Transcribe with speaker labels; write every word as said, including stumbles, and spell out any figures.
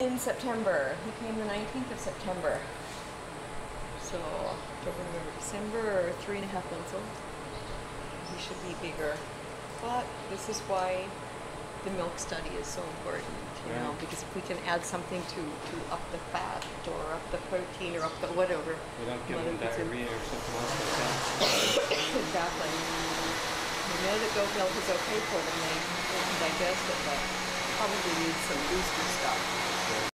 Speaker 1: In September. He came the nineteenth of September. So, October, November, December, three and a half months old. He should be bigger. But this is why the milk study is so important, you
Speaker 2: Right.
Speaker 1: know, because if we can add something to, to up the fat or up the protein or up the whatever.
Speaker 2: We don't give
Speaker 1: mother
Speaker 2: them
Speaker 1: puts in-
Speaker 2: diarrhea or something else like that.
Speaker 1: Exactly. We know that goat milk is okay for them, they, they can digest it, but probably need some booster stuff.